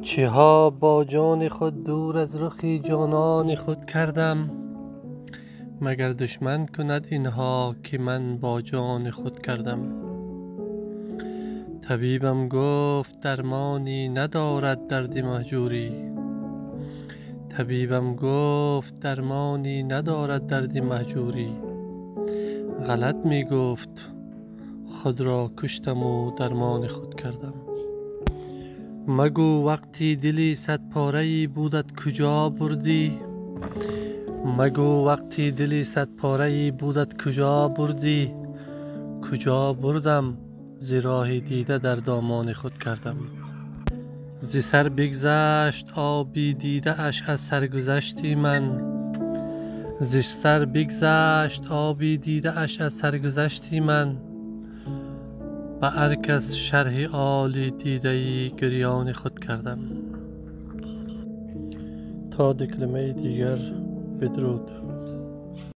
چه ها با جان خود دور از رخی جانان خود کردم، مگر دشمن کند اینها که من با جان خود کردم. طبیبم گفت درمانی ندارد درد مهجوری، طبیبم گفت درمانی ندارد درد مهجوری. غلط می گفت خود را کشتم و درمان خود کردم. مگو وقتی دلی صد پاره‌ای بودت کجا بردی، مگو وقتی دلی صد پاره‌ای بودت کجا بردی. کجا بردم ز راه دیده در دامان خود کردم. ز سر بگذشت آبی دیده اش از سرگذشتی من، ز سر بگذشت آبی دیده اش از سرگذشتی من. به هر کس شرح حال دیده گریان خود کردم. تا دکلمه دیگر، بدرود.